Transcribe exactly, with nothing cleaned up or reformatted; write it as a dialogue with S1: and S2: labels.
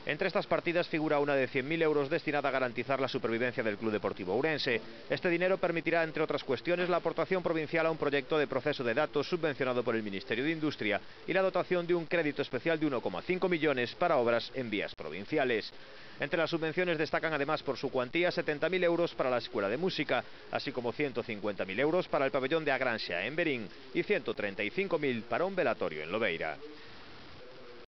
S1: Entre estas partidas figura una de cien mil euros destinada a garantizar la supervivencia del Club Deportivo Ourense. Este dinero permitirá, entre otras cuestiones, la aportación provincial a un proyecto de proceso de datos subvencionado por el Ministerio de Industria y la dotación de un crédito especial de uno coma cinco millones para obras en vías provinciales. Entre las subvenciones destacan además por su cuantía setenta mil euros para la Escuela de Música, así como ciento cincuenta mil euros para el pabellón de Agranxa en Berín y ciento treinta y cinco mil para un velatorio en Lobeira.